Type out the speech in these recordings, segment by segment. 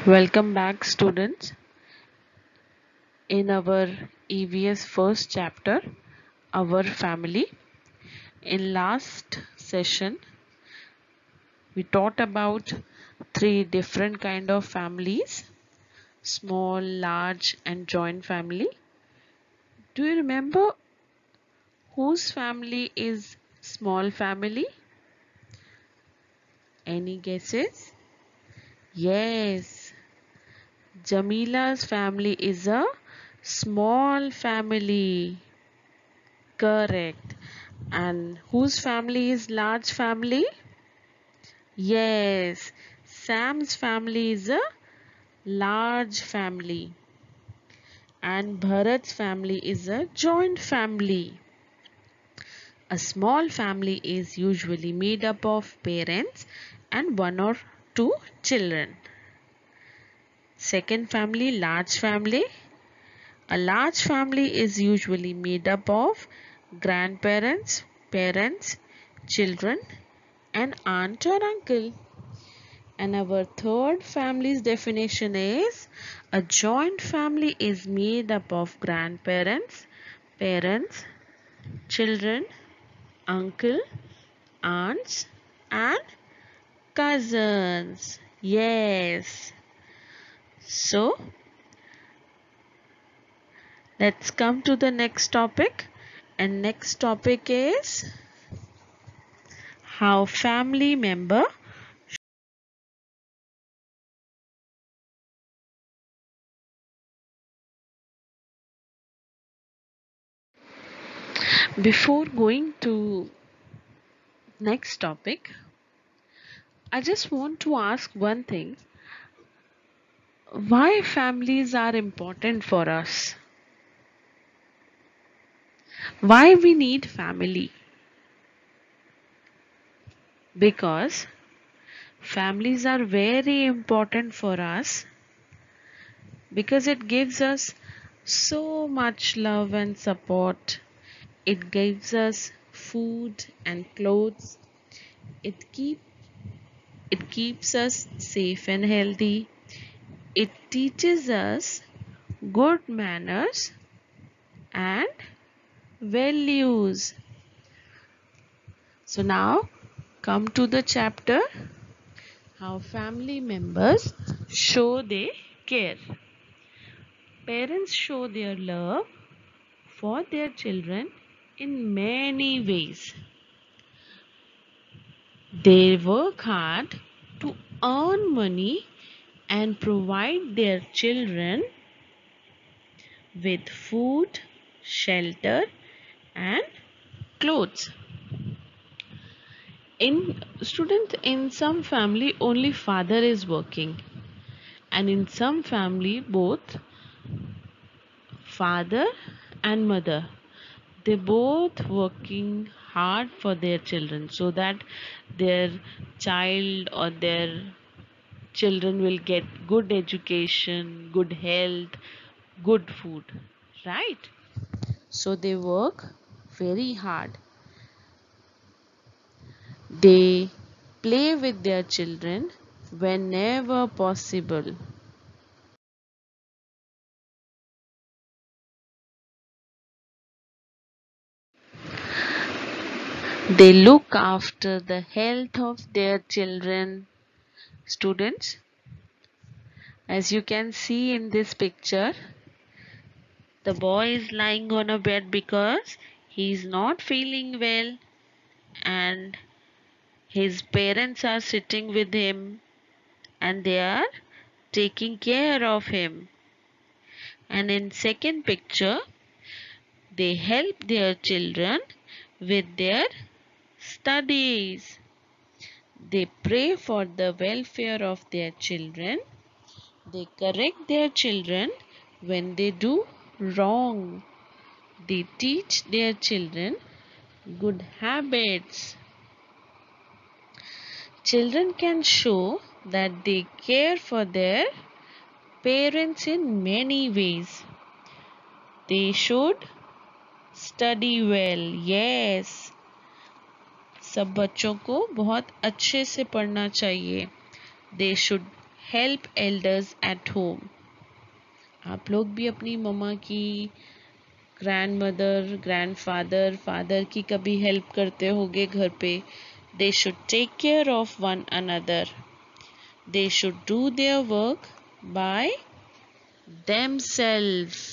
Welcome back, students. In our EVS first chapter, our family. In last session, we taught about three different kind of families: small, large, and joint family. Do you remember whose family is small family? Any guesses? Yes, Jamila's family is a small family. Correct. And whose family is large family? Yes, Sam's family is a large family. And Bharat's family is a joint family. A small family is usually made up of parents and one or two children. Second family, large family. A large family is usually made up of grandparents, parents, children, and aunt or uncle. And our third family's definition is a joint family is made up of grandparents, parents, children, uncle, aunts, and cousins. Yes. So, let's come to the next topic. And next topic is how family member. Before going to next topic, I just want to ask one thing. Why families are important for us? Why we need family? Because families are very important for us because it gives us so much love and support. It gives us food and clothes. It keep it keeps us safe and healthy. It teaches us good manners and values. So now come to the chapter how family members show they care. Parents show their love for their children in many ways. They work hard to earn money and provide their children with food, shelter, and clothes. In some family only father is working, and in some family both father and mother, they both working hard for their children so that their child or their children will get good education, good health, good food, right? So they work very hard. They play with their children whenever possible. They look after the health of their children. Students, as you can see in this picture, the boy is lying on a bed because he is not feeling well, and his parents are sitting with him and they are taking care of him. And in second picture, they help their children with their studies. They pray for the welfare of their children. They correct their children when they do wrong. They teach their children good habits. Children can show that they care for their parents in many ways. They should study well. Yes, सब बच्चों को बहुत अच्छे से पढ़ना चाहिए. They should help elders at home. आप लोग भी अपनी मम्मा की, ग्रैंडमदर, ग्रैंडफादर, फादर की कभी हेल्प करते होगे घर पे. They should take care of one another. They should do their work by themselves.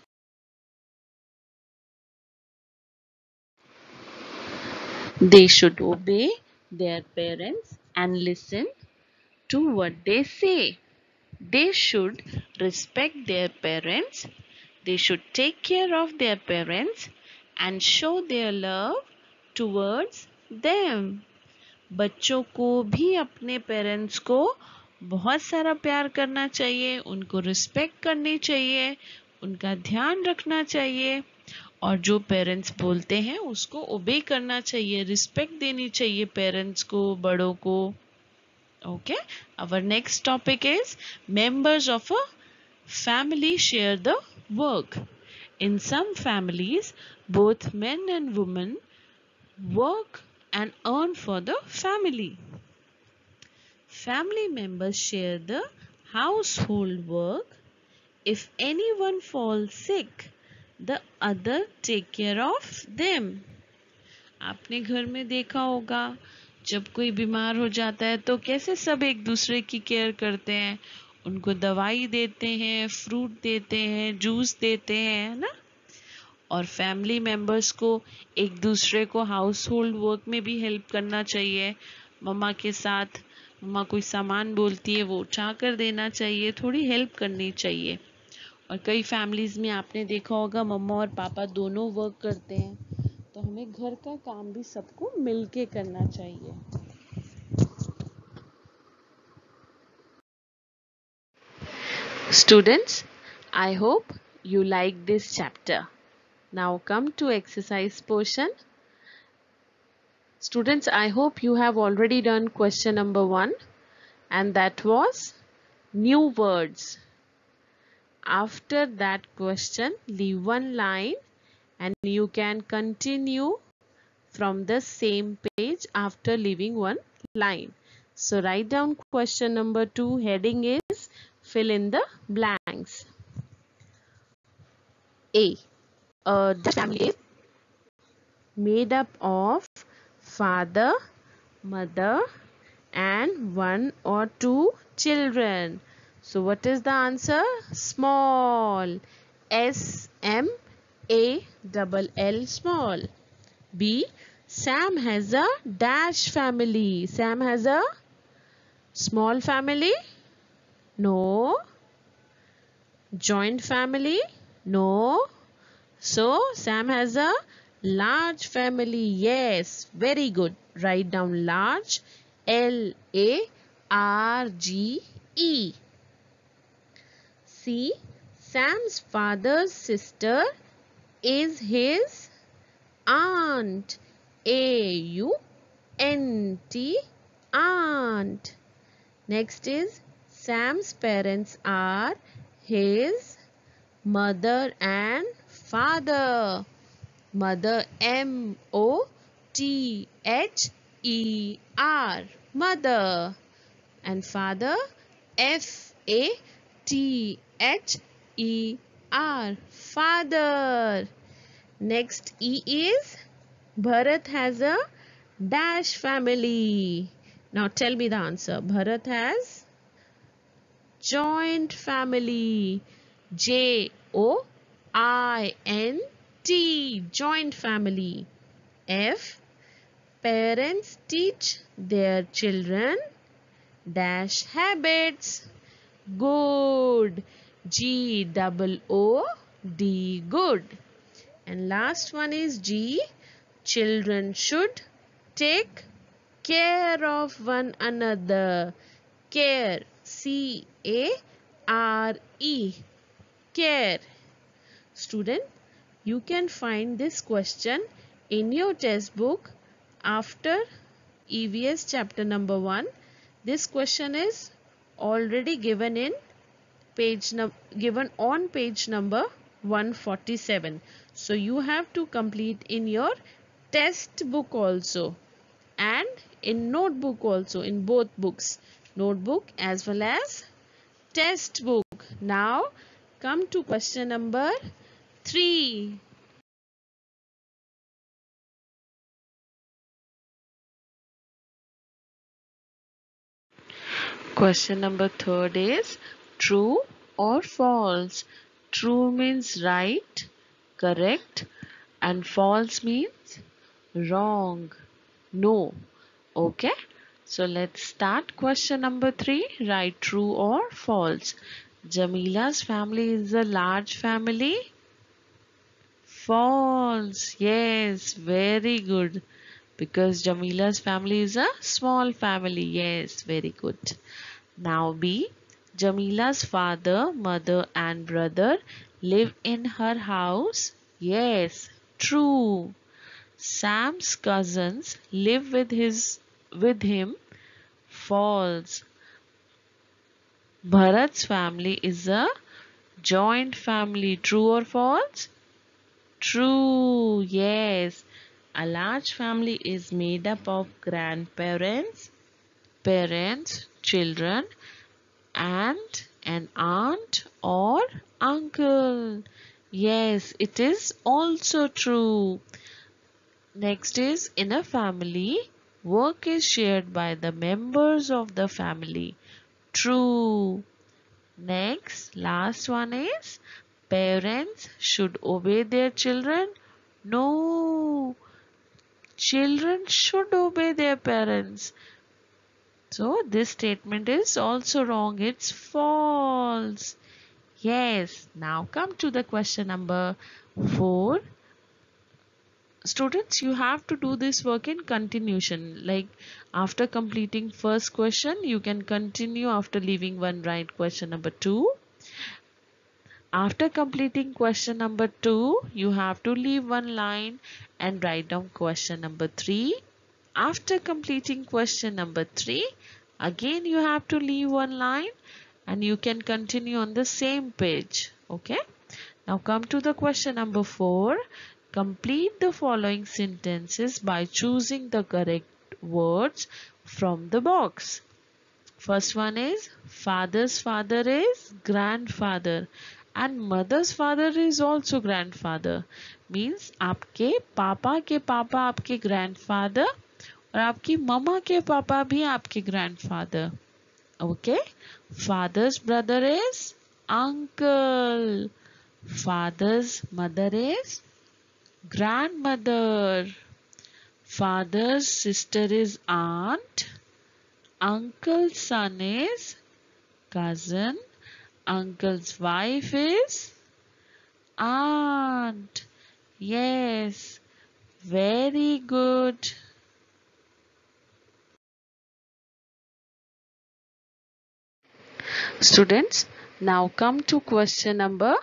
They should obey their parents and listen to what they say. They should respect their parents. They should take care of their parents and show their love towards them. बच्चों को भी अपने parents को बहुत सारा प्यार करना चाहिए, उनको रिस्पेक्ट करनी चाहिए, उनका ध्यान रखना चाहिए और जो पेरेंट्स बोलते हैं उसको ओबे करना चाहिए, रिस्पेक्ट देनी चाहिए पेरेंट्स को, बड़ों को. Okay, our next topic is members of a family share the work. In some families, both men and women work and earn for the family. Family members share the household work. If anyone falls sick, the other take care of them. आपने घर में देखा होगा जब कोई बीमार हो जाता है तो कैसे सब एक दूसरे की केयर करते हैं, उनको दवाई देते हैं, फ्रूट देते हैं, जूस देते हैं, है ना. और फैमिली मेंबर्स को एक दूसरे को हाउस होल्ड वर्क में भी हेल्प करना चाहिए. मम्मा के साथ मम्मा कोई सामान बोलती है वो उठा कर देना चाहिए, थोड़ी हेल्प करनी चाहिए. और कई फैमिलीज में आपने देखा होगा मम्मा और पापा दोनों वर्क करते हैं, तो हमें घर का काम भी सबको मिलके करना चाहिए. Students, I hope you like this chapter. Now come to exercise portion. Students, I hope you have already done question number 1, and that was new words. After that question, leave one line and you can continue from the same page after leaving one line. So write down question number 2. Heading is fill in the blanks. A. The family is made up of father, mother and 1 or 2 children. So what is the answer? Small. SMALL, small. B. Sam has a dash family. Sam has a small family? No. Joint family? No. So Sam has a large family. Yes, very good. Write down large. LARGE. C. Sam's father's sister is his aunt. AUNT, aunt. Next is Sam's parents are his mother and father. Mother, MOTHER, mother. And father, FATHER, father. Next E is Bharat has a dash family. Now tell me the answer. Bharat has joint family. JOINT, joint family. F. Parents teach their children dash habits. Good. GOOD, good. And last one is G. Children should take care of one another. Care. CARE. Care. Student, you can find this question in your textbook after EVS chapter number 1. This question is already given in given on page number 147. So you have to complete in your test book also and in notebook also, in both books, notebook as well as test book. Now come to question number 3. Question number 3 is true or false. True means right, correct, and false means wrong, no. Okay, so let's start question number 3. Write true or false. Jamila's family is a large family. False. Yes, very good. Because Jamila's family is a small family. Yes, very good. Now B. Jamila's father, mother and brother live in her house. Yes, true. Sam's cousins live with him. False. Bharat's family is a joint family. True or false? True. Yes. A large family is made up of grandparents, parents, children, and an aunt or uncle. Yes, it is also true. Next is in a family, work is shared by the members of the family. True. Next, last one is parents should obey their children. No, children should obey their parents. So this statement is also wrong. It's false. Yes. Now come to the question number 4. Students, you have to do this work in continuation. Like after completing first question, you can continue after leaving one right. Question number 2. After completing question number 2, you have to leave one line and write down question number 3. After completing question number 3, again you have to leave one line and you can continue on the same page. Okay. Now come to the question number 4. Complete the following sentences by choosing the correct words from the box. First one is father's father is grandfather and mother's father is also grandfather. Means आपके पापा के पापा आपके grandfather और आपकी मम्मा के पापा भी आपके grandfather. Okay. Father's brother is uncle. Father's mother is grandmother. Father's sister is aunt. Uncle's son is cousin. Uncle's wife is aunt. Yes, very good. Students, now come to question number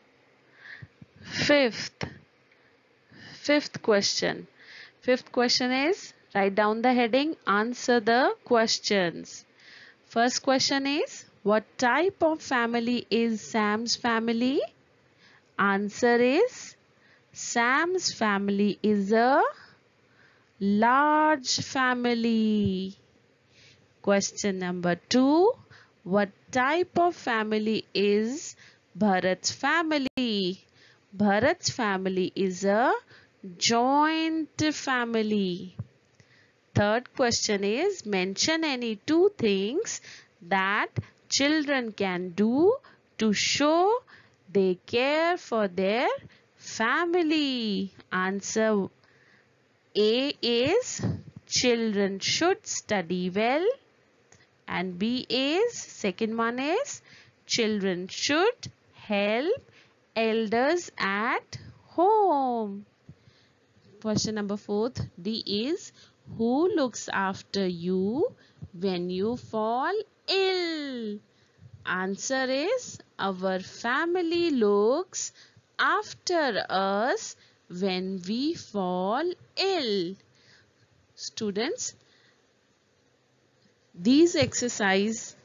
5th. Fifth question. Fifth question is write down the heading, answer the questions. First question is what type of family is Sam's family? Answer is Sam's family is a large family. Question number 2. What type of family is Bharat's family? Bharat's family is a joint family. Third question is mention any 2 things that children can do to show they care for their family. Answer A is children should study well and B is second one is children should help elders at home. Question number 4th D is who looks after you when you fall ill? Answer is our family looks after us when we fall ill. Students, these exercises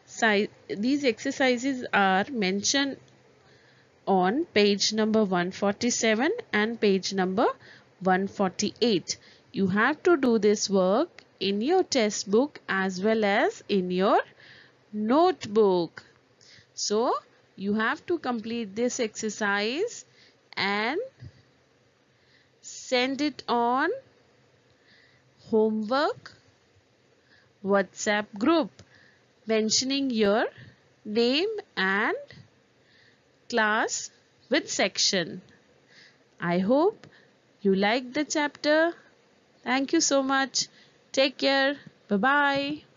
are mentioned on page number 147 and page number 148. You have to do this work in your test book as well as in your notebook. So you have to complete this exercise and send it on homework WhatsApp group mentioning your name and class with section. I hope you like the chapter. Thank you so much. Take care. Bye bye.